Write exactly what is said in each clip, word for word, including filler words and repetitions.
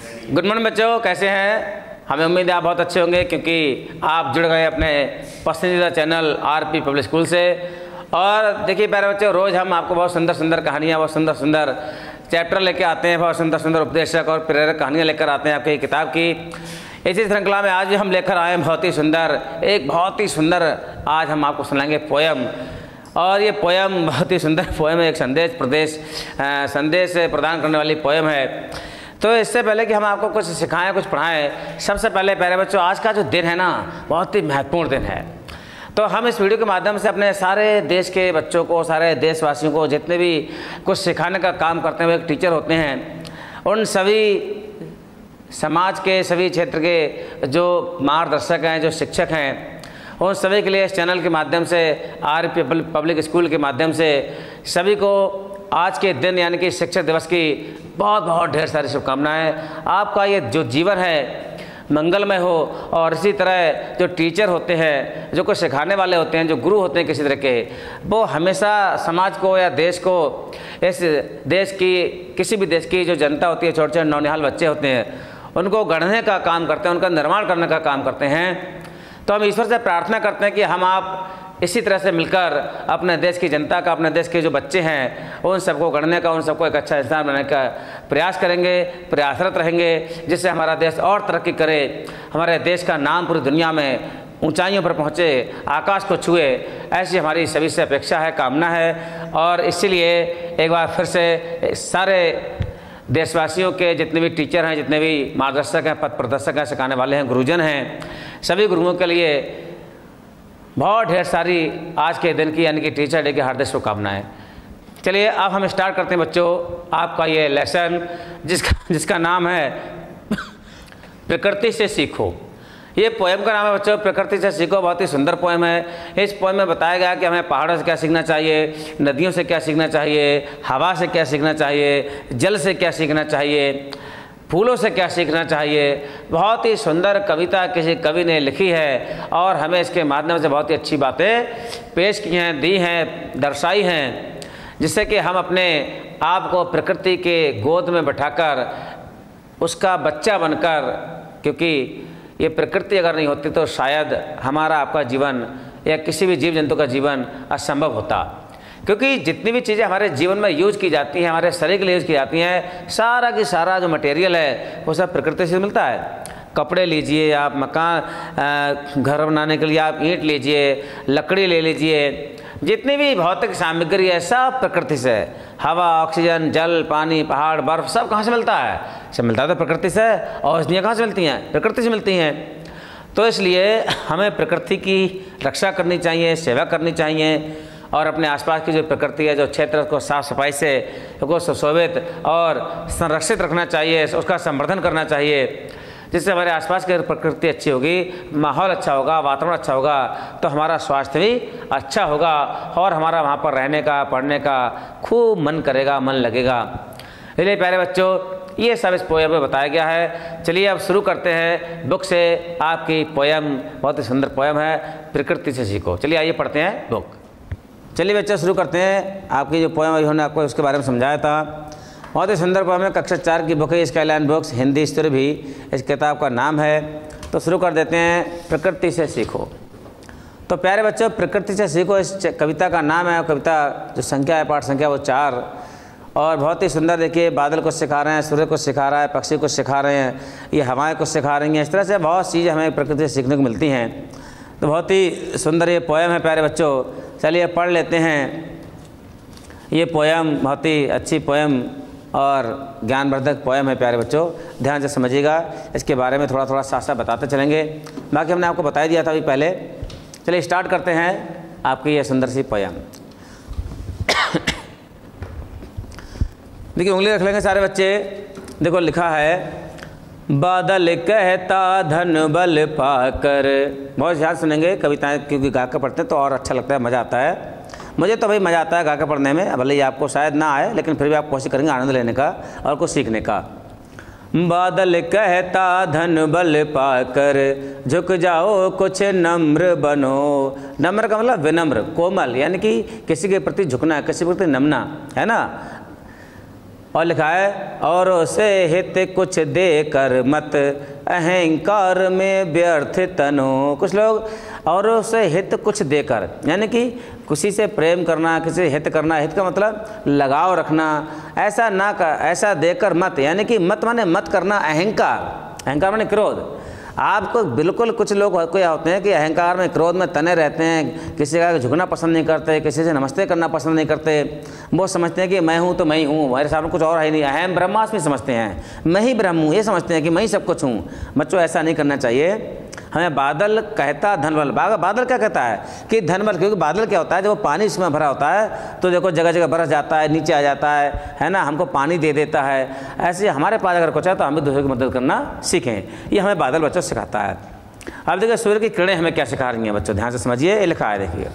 Good morning बच्चों, कैसे हैं? हमें उम्मीद है आप बहुत अच्छे होंगे क्योंकि आप जुड़ गए अपने पसंदीदा चैनल आरपी पब्लिक स्कूल से। और देखिए प्यारे बच्चों, रोज़ हम आपको बहुत सुंदर सुंदर कहानियाँ, बहुत सुंदर सुंदर चैप्टर लेके आते हैं, बहुत सुंदर सुंदर उपदेशक और प्रेरक कहानियाँ लेकर आते हैं आपकी किताब की। इसी श्रृंखला में आज भी हम लेकर आए हैं बहुत ही सुंदर, एक बहुत ही सुंदर आज हम आपको सुनाएंगे पोयम। और ये पोयम बहुत ही सुंदर पोयम है, एक संदेश प्रदेश संदेश प्रदान करने वाली पोयम है। तो इससे पहले कि हम आपको कुछ सिखाएं, कुछ पढ़ाएं, सबसे पहले प्यारे बच्चों, आज का जो दिन है ना, बहुत ही महत्वपूर्ण दिन है। तो हम इस वीडियो के माध्यम से अपने सारे देश के बच्चों को, सारे देशवासियों को, जितने भी कुछ सिखाने का काम करते हैं, वो एक टीचर होते हैं, उन सभी समाज के, सभी क्षेत्र के जो मार्गदर्शक हैं, जो शिक्षक हैं, उन सभी के लिए इस चैनल के माध्यम से, आरपी पब्लिक स्कूल के माध्यम से सभी को आज के दिन यानी कि शिक्षक दिवस की बहुत बहुत ढेर सारी शुभकामनाएं। आपका ये जो जीवन है मंगलमय हो, और इसी तरह जो टीचर होते हैं, जो कुछ सिखाने वाले होते हैं, जो गुरु होते हैं किसी तरह के, वो हमेशा समाज को या देश को, इस देश की, किसी भी देश की जो जनता होती है, छोटे छोटे नौनिहाल बच्चे होते हैं, उनको गढ़ने का काम करते हैं, उनका निर्माण करने का काम करते हैं। तो हम ईश्वर से प्रार्थना करते हैं कि हम आप इसी तरह से मिलकर अपने देश की जनता का, अपने देश के जो बच्चे हैं, उन सबको गढ़ने का, उन सबको एक अच्छा इंसान बनाने का प्रयास करेंगे, प्रयासरत रहेंगे, जिससे हमारा देश और तरक्की करे, हमारे देश का नाम पूरी दुनिया में ऊंचाइयों पर पहुँचे, आकाश को छुए, ऐसी हमारी सभी से अपेक्षा है, कामना है। और इसीलिए एक बार फिर से सारे देशवासियों के जितने भी टीचर हैं, जितने भी मार्गदर्शक हैं, पथ प्रदर्शक हैं, सिखाने वाले हैं, गुरुजन हैं, सभी गुरुओं के लिए बहुत ढेर सारी आज के दिन की यानी कि टीचर डे की हार्दिक शुभकामनाएं। चलिए अब हम स्टार्ट करते हैं बच्चों आपका ये लेसन, जिसका जिसका नाम है प्रकृति से सीखो। ये पोएम का नाम है बच्चों प्रकृति से सीखो। बहुत ही सुंदर पोएम है। इस पोएम में बताया गया कि हमें पहाड़ों से क्या सीखना चाहिए, नदियों से क्या सीखना चाहिए, हवा से क्या सीखना चाहिए, जल से क्या सीखना चाहिए, फूलों से क्या सीखना चाहिए। बहुत ही सुंदर कविता किसी कवि ने लिखी है और हमें इसके माध्यम से बहुत ही अच्छी बातें पेश की हैं, दी हैं, दर्शाई हैं, जिससे कि हम अपने आप को प्रकृति के गोद में बैठाकर उसका बच्चा बनकर, क्योंकि ये प्रकृति अगर नहीं होती तो शायद हमारा आपका जीवन या किसी भी जीव जंतु का जीवन असंभव होता। क्योंकि जितनी भी चीज़ें हमारे जीवन में यूज़ की जाती हैं, हमारे शरीर के लिए यूज़ की जाती हैं, सारा की सारा जो मटेरियल है वो सब प्रकृति से मिलता है। कपड़े लीजिए आप, मकान घर बनाने के लिए आप ईंट लीजिए, लकड़ी ले लीजिए, जितनी भी भौतिक सामग्री है सब प्रकृति से है। हवा, ऑक्सीजन, जल, पानी, पहाड़, बर्फ सब कहाँ से मिलता है? सब मिलता है तो प्रकृति से। और औषधियाँ कहाँ से मिलती हैं? प्रकृति से मिलती हैं। तो इसलिए हमें प्रकृति की रक्षा करनी चाहिए, सेवा करनी चाहिए, और अपने आसपास की जो प्रकृति है, जो क्षेत्र, उसको साफ सफाई से, उसको सुशोभित और संरक्षित रखना चाहिए, उसका संवर्धन करना चाहिए, जिससे हमारे आसपास की प्रकृति अच्छी होगी, माहौल अच्छा होगा, वातावरण अच्छा होगा, तो हमारा स्वास्थ्य भी अच्छा होगा और हमारा वहाँ पर रहने का, पढ़ने का खूब मन करेगा, मन लगेगा। इसलिए प्यारे बच्चों, ये सब इस पोएम में बताया गया है। चलिए अब शुरू करते हैं बुक से आपकी पोएम। बहुत ही सुंदर पोएम है, प्रकृति से सीखो। चलिए आइए पढ़ते हैं बुक। चलिए बच्चे शुरू करते हैं। आपकी जो पोएम उन्होंने आपको उसके बारे में समझाया था। बहुत ही सुंदर पोएम है, कक्षा चार की बुक है, स्काईलाइन बुक्स, हिंदी स्टोरी भी इस किताब का नाम है। तो शुरू कर देते हैं, प्रकृति से सीखो। तो प्यारे बच्चों, प्रकृति से सीखो इस कविता का नाम है। कविता जो संख्या है, पाठ संख्या वो चार, और बहुत ही सुंदर। देखिए, बादल को सिखा रहे हैं, सूर्य को सिखा रहा है, पक्षी को सिखा रहे हैं, ये हवाएँ को सिखा रही हैं। इस तरह से बहुत चीज़ें हमें प्रकृति से सीखने को मिलती हैं। तो बहुत ही सुंदर ये पोएम है प्यारे बच्चों। चलिए पढ़ लेते हैं ये पोएम। बहुत ही अच्छी पोएम और ज्ञानवर्धक पोएम है प्यारे बच्चों, ध्यान से समझिएगा। इसके बारे में थोड़ा थोड़ा साथ साथ बताते चलेंगे, बाकी हमने आपको बता दिया था अभी पहले। चलिए स्टार्ट करते हैं आपकी ये सुंदर सी पोएम। देखिए उंगली रख लेंगे सारे बच्चे। देखो लिखा है, बादल कहता धन बल पाकर। बहुत ध्यान सुनेंगे कविताएं, क्योंकि गा कर पढ़ते हैं तो और अच्छा लगता है, मज़ा आता है। मुझे तो भाई मज़ा आता है गा कर पढ़ने में, भले ही आपको शायद ना आए, लेकिन फिर भी आप कोशिश करेंगे आनंद लेने का और कुछ सीखने का। बादल कहता धन बल पाकर, झुक जाओ कुछ नम्र बनो। नम्र का मतलब विनम्र, कोमल, यानी कि किसी के प्रति झुकना, किसी के प्रति नमना, है ना। और लिखा है और उसे हित कुछ दे कर मत अहंकार में व्यर्थ तनो। कुछ लोग और उसे हित कुछ देकर, यानी कि किसी से प्रेम करना, किसी से हित करना, हित का मतलब लगाव रखना, ऐसा ना कर, ऐसा देकर मत, यानी कि मत माने मत करना अहंकार, अहंकार माने क्रोध। आपको बिल्कुल कुछ लोग कोई होते हैं कि अहंकार में क्रोध में तने रहते हैं, किसी का झुकना पसंद नहीं करते, किसी से नमस्ते करना पसंद नहीं करते। वो समझते हैं कि मैं हूँ तो मैं ही हूँ, मेरे सामने कुछ और है नहीं। अहम ब्रह्मास्मि समझते हैं, मैं ही ब्रह्म हूँ, ये समझते हैं कि मैं ही सब कुछ हूँ। बच्चों ऐसा नहीं करना चाहिए। हमें बादल कहता धनबल, बादल क्या कहता है कि धनबल, क्योंकि बादल क्या होता है जब वो पानी इसमें भरा होता है तो देखो जगह जगह बरस जाता है, नीचे आ जाता है, है ना, हमको पानी दे देता है। ऐसे हमारे पास अगर कुछ है तो हम भी दूसरों की मदद करना सीखें, ये हमें बादल बच्चों सिखाता है। अब देखिए सूर्य की किरणें हमें क्या सिखा रही हैं बच्चों, ध्यान से समझिए। ये लिखा है देखिए,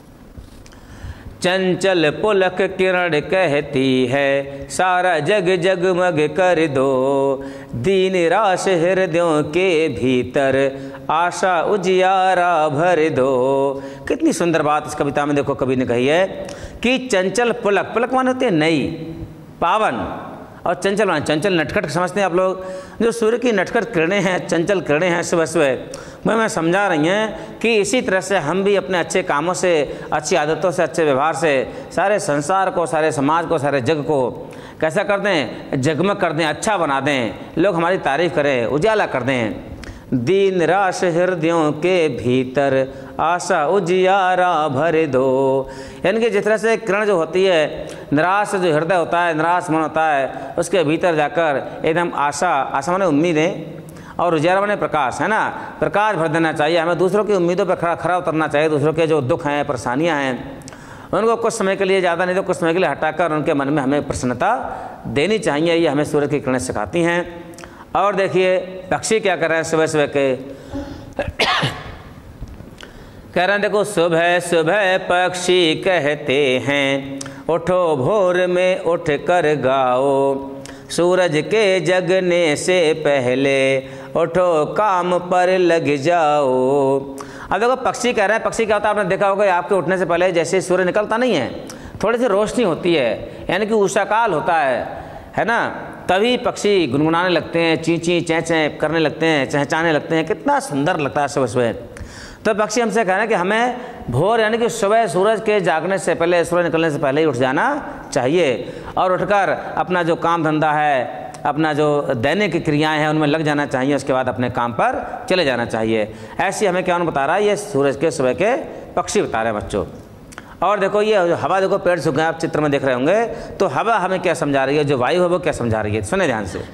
चंचल पुलक किरण कहती है सारा जग जगमग कर दो, दीन राश हृदयों के भीतर आशा उजियारा भर दो। कितनी सुंदर बात इस कविता में देखो कवि ने कही है कि चंचल पुलक, पुलक माने होते हैं नई, पावन, और चंचल माने चंचल नटखट समझते हैं आप लोग। जो सूर्य की नटखट किरणें हैं, चंचल किरणें हैं सुबह सुबह, मैं मैं समझा रही हैं कि इसी तरह से हम भी अपने अच्छे कामों से, अच्छी आदतों से, अच्छे व्यवहार से सारे संसार को, सारे समाज को, सारे जग को कैसा कर दें, जगमग कर दें, अच्छा बना दें, लोग हमारी तारीफ करें, उजाला कर दें। दीन राश हृदयों के भीतर आशा उजियारा भर दो, यानी कि जिस तरह से किरण जो होती है, निराश जो हृदय होता है, निराश मन होता है, उसके भीतर जाकर एकदम आशा, आशा माने उम्मीदें, और उजियारा माने प्रकाश, है ना, प्रकाश भर देना चाहिए। हमें दूसरों की उम्मीदों पर खरा खरा उतरना चाहिए। दूसरों के जो दुख हैं, परेशानियां हैं, उनको कुछ समय के लिए, ज़्यादा नहीं तो कुछ समय के लिए हटाकर उनके मन में हमें प्रसन्नता देनी चाहिए। ये हमें सूर्य की किरणें सिखाती हैं। और देखिए पक्षी क्या कर रहे हैं सुबह सुबह के, कह रहे हैं देखो, सुबह सुबह पक्षी कहते हैं उठो भोर में उठ कर गाओ, सूरज के जगने से पहले उठो काम पर लग जाओ। अब देखो पक्षी कह रहे हैं, पक्षी क्या होता है आपने देखा होगा, आपके उठने से पहले जैसे सूर्य निकलता नहीं है, थोड़ी सी रोशनी होती है, यानी कि उषा काल होता है है ना, तभी पक्षी गुनगुनाने लगते हैं, ची ची चैं चैं करने लगते हैं, चहचाने लगते हैं। कितना सुंदर लगता है सुबह सुबह। तो पक्षी हमसे कह रहे हैं कि हमें भोर यानी कि सुबह सूरज के जागने से पहले, सूरज निकलने से पहले ही उठ जाना चाहिए, और उठकर अपना जो काम धंधा है, अपना जो दैनिक क्रियाएं हैं उनमें लग जाना चाहिए। उसके बाद अपने काम पर चले जाना चाहिए। ऐसी हमें क्या बता रहा है, ये सूरज के सुबह के पक्षी बता रहे हैं बच्चों। और देखो ये हवा, देखो पेड़ सूख गए, आप चित्र में देख रहे होंगे, तो हवा हमें क्या समझा रही है, जो वायु है वो क्या समझा रही है, सुने ध्यान से।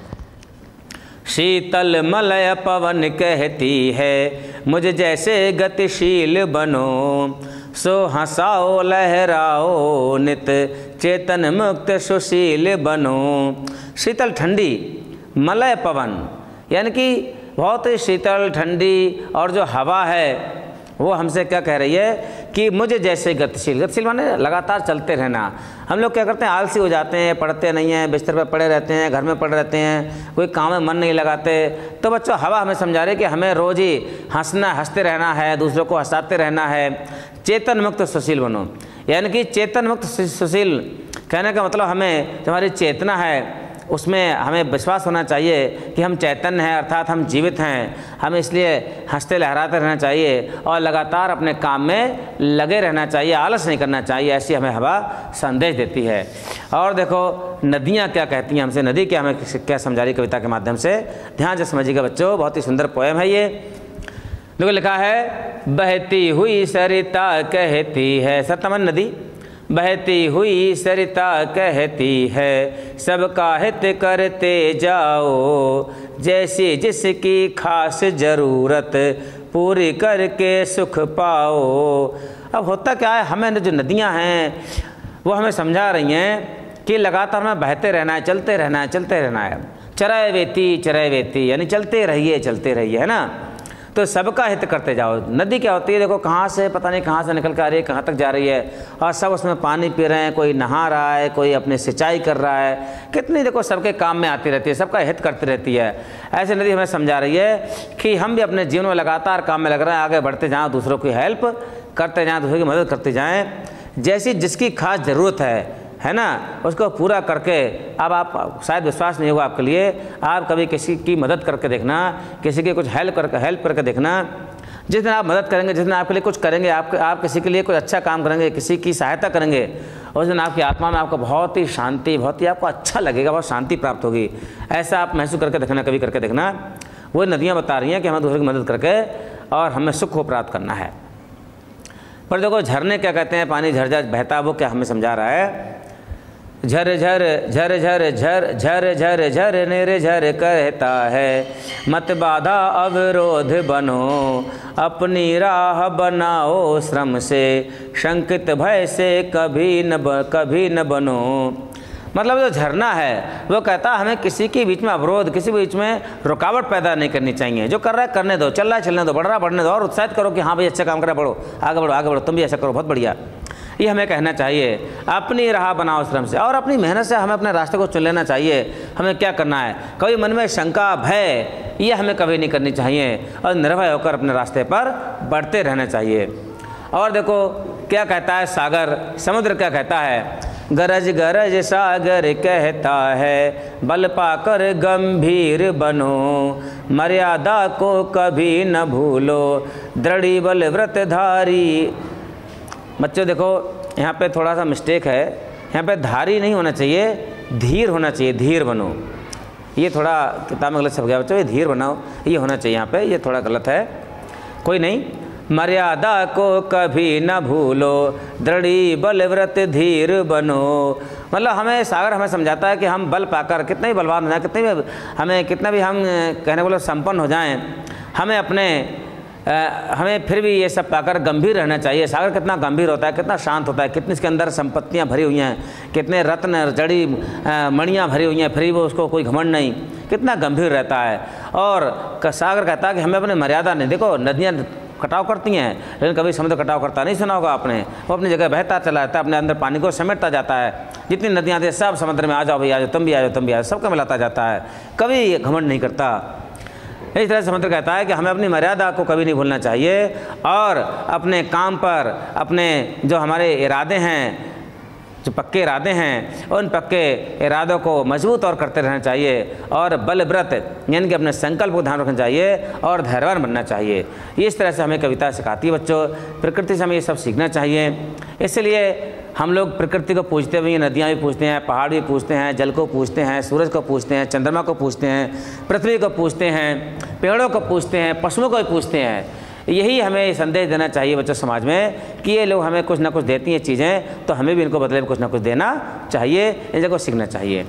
शीतल मलय पवन कहती है मुझे जैसे गतिशील बनो, सो हंसाओ लहराओ नित चेतन मुक्त सुशील बनो। शीतल ठंडी, मलय पवन, यानी कि बहुत ही शीतल ठंडी, और जो हवा है वो हमसे क्या कह रही है कि मुझे जैसे गतिशील, गतिशील माने लगातार चलते रहना। हम लोग क्या करते हैं, आलसी हो जाते हैं, पढ़ते नहीं हैं, बिस्तर पर पड़े रहते हैं, घर में पड़े रहते हैं, कोई काम में मन नहीं लगाते। तो बच्चों हवा हमें समझा रही है कि हमें रोज़ ही हंसना, हंसते रहना है, दूसरों को हंसाते रहना है। चेतन मुक्त सुशील बनो, यानी कि चेतन मुक्त सुशील कहने का मतलब हमें जो हमारी चेतना है उसमें हमें विश्वास होना चाहिए कि हम चैतन्य हैं, अर्थात हम जीवित हैं। हमें इसलिए हंसते लहराते रहना चाहिए और लगातार अपने काम में लगे रहना चाहिए, आलस नहीं करना चाहिए। ऐसी हमें हवा संदेश देती है। और देखो नदियाँ क्या कहती हैं हमसे, नदी क्या हमें क्या समझा रही कविता के माध्यम से, ध्यान से समझिएगा बच्चों। बहुत ही सुंदर पोएम है ये। देखो लिखा है, बहती हुई सरिता कहती है, सतमन नदी बहती हुई सरिता कहती है सबका हित करते जाओ, जैसी जिसकी खास ज़रूरत पूरी करके सुख पाओ। अब होता क्या है, हमें जो नदियां हैं वो हमें समझा रही हैं कि लगातार हमें बहते रहना है, चलते रहना है, चलते रहना है। चरय वेती चरय वेती, यानी चलते रहिए चलते रहिए, है ना। तो सबका हित करते जाओ। नदी क्या होती है, देखो कहाँ से पता नहीं कहाँ से निकल कर आ रही है, कहाँ तक जा रही है, और सब उसमें पानी पी रहे हैं, कोई नहा रहा है, कोई अपनी सिंचाई कर रहा है, कितनी देखो सबके काम में आती रहती है, सबका हित करती रहती है। ऐसे नदी हमें समझा रही है कि हम भी अपने जीवन में लगातार काम में लग रहे हैं, आगे बढ़ते जाएँ, दूसरों की हेल्प करते जाएँ, दूसरों की मदद करते जाएँ, जैसी जिसकी खास ज़रूरत है है ना, उसको पूरा करके अब आप शायद विश्वास नहीं होगा आपके लिए, आप कभी किसी की मदद करके देखना, किसी की कुछ हेल्प करके हेल्प करके देखना। जिस दिन आप मदद करेंगे, जिस दिन आपके लिए कुछ करेंगे, आप आप किसी के लिए कुछ अच्छा काम करेंगे, किसी की सहायता करेंगे, उस दिन आपकी आत्मा में आपको बहुत ही शांति, बहुत ही आपको अच्छा लगेगा, बहुत शांति प्राप्त होगी। ऐसा आप महसूस करके देखना, कभी करके देखना। वो नदियाँ बता रही हैं कि हमें दूसरे की मदद करके और हमें सुख को प्राप्त करना है। पर देखो झरने क्या कहते हैं, पानी झरझर बहता, वो क्या हमें समझा रहा है। झर झर झर झर झर झर झर झर निर झर कहता है, मत बाधा अवरोध बनो, अपनी राह बनाओ श्रम से, शंकित भय से कभी न ब, कभी न बनो। मतलब जो झरना है वो कहता है हमें किसी के बीच में अवरोध, किसी के बीच में रुकावट पैदा नहीं करनी चाहिए। जो कर रहा है करने दो, चल रहा है चलने दो, बढ़ रहा है बढ़ने दो, और उत्साहित करो कि हाँ भाई अच्छा काम कर रहा है, बढ़ो आगे बढ़ो आगे बढ़ो, तुम भी ऐसा करो, बहुत बढ़िया। ये हमें कहना चाहिए। अपनी राह बनाओ श्रम से, और अपनी मेहनत से हमें अपने रास्ते को चुन लेना चाहिए। हमें क्या करना है, कभी मन में शंका भय ये हमें कभी नहीं करनी चाहिए, और निर्भय होकर अपने रास्ते पर बढ़ते रहना चाहिए। और देखो क्या कहता है सागर, समुद्र क्या कहता है, गरज गरज सागर कहता है, बल पाकर गंभीर बनो, मर्यादा को कभी न भूलो, दृढ़ी बल व्रतधारी। बच्चों देखो यहाँ पे थोड़ा सा मिस्टेक है, यहाँ पे धारी नहीं होना चाहिए, धीर होना चाहिए, धीर बनो। ये थोड़ा किताब में गलत छप गया बच्चों, ये धीर बनाओ ये होना चाहिए यहाँ पे, ये थोड़ा गलत है, कोई नहीं। मर्यादा को कभी न भूलो, दृढ़ी बल व्रत धीर बनो। मतलब हमें सागर हमें समझाता है कि हम बल पाकर कितने भी बलवान हो जाएं, कितने भी हमें कितना भी हम कहने बोले संपन्न हो जाएं, हमें अपने आ, हमें फिर भी ये सब पाकर गंभीर रहना चाहिए। सागर कितना गंभीर होता है, कितना शांत होता है, कितनी इसके अंदर संपत्तियाँ भरी हुई हैं, कितने रत्न जड़ी मणियाँ भरी हुई हैं, फिर भी वो उसको कोई घमंड नहीं, कितना गंभीर रहता है। और सागर कहता है कि हमें अपनी मर्यादा नहीं, देखो नदियाँ कटाव करती हैं लेकिन कभी समुद्र कटाव करता नहीं सुना होगा आपने, वो अपनी जगह बहता चला जाता है, अपने अंदर पानी को समेटता जाता है। जितनी नदियाँ आती हैं सब समुद्र में आ जाओ भाई आ जाओ, तुम भी आ जाओ तुम भी आ जाओ, सबका मिलाता जाता है, कभी घमंड नहीं करता। इस तरह समुद्र कहता है कि हमें अपनी मर्यादा को कभी नहीं भूलना चाहिए, और अपने काम पर अपने जो हमारे इरादे हैं, जो पक्के इरादे हैं, उन पक्के इरादों को मजबूत और करते रहना चाहिए, और बल व्रत यानी कि अपने संकल्प को ध्यान रखना चाहिए, और धैर्यवान बनना चाहिए। इस तरह से हमें कविता सिखाती है बच्चों। प्रकृति से हमें ये सब सीखना चाहिए। इसलिए हम लोग प्रकृति को पूजते हुए नदियाँ भी पूजते हैं, पहाड़ भी पूजते हैं, जल को पूजते हैं, सूरज को पूजते हैं, चंद्रमा को पूजते हैं, पृथ्वी को पूजते हैं, पेड़ों को पूजते हैं, पशुओं को भी पूजते हैं। यही हमें संदेश देना चाहिए बच्चों समाज में कि ये लोग हमें कुछ ना कुछ देती हैं चीज़ें, तो हमें भी इनको बदले में कुछ ना कुछ देना चाहिए, इन जगह सीखना चाहिए।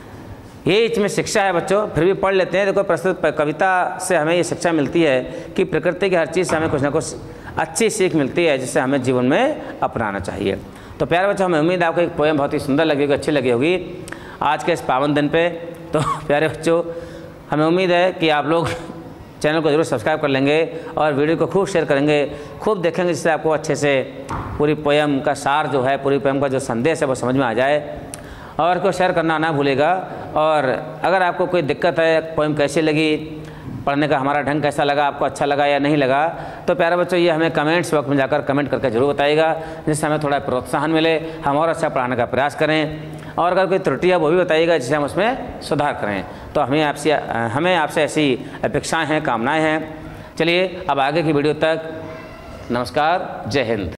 यही इसमें शिक्षा है बच्चों। फिर भी पढ़ लेते हैं। देखो प्रस्तुत कविता से हमें ये शिक्षा मिलती है कि प्रकृति की हर चीज़ से हमें कुछ ना कुछ अच्छी सीख मिलती है, जिससे हमें जीवन में अपनाना चाहिए। तो प्यारे बच्चों, हमें उम्मीद है आपको एक पोएम बहुत ही सुंदर लगेगी, अच्छी लगी होगी आज के इस पावन दिन पे। तो प्यारे बच्चों, हमें उम्मीद है कि आप लोग चैनल को जरूर सब्सक्राइब कर लेंगे और वीडियो को खूब शेयर करेंगे, खूब देखेंगे, जिससे आपको अच्छे से पूरी पोएम का सार जो है, पूरी पोएम का जो संदेश है वो समझ में आ जाए। और को शेयर करना ना भूलेगा। और अगर आपको कोई दिक्कत है, पोएम कैसी लगी, पढ़ने का हमारा ढंग कैसा लगा, आपको अच्छा लगा या नहीं लगा, तो प्यारे बच्चों ये हमें कमेंट्स बॉक्स में जाकर कमेंट करके जरूर बताइएगा, जिससे हमें थोड़ा प्रोत्साहन मिले, हम और अच्छा पढ़ाने का प्रयास करें। और अगर कोई त्रुटि है वो भी बताइएगा, जिससे हम उसमें सुधार करें। तो हमें आपसे हमें आपसे ऐसी अपेक्षाएं हैं, कामनाएं हैं। चलिए अब आगे की वीडियो तक नमस्कार, जय हिंद।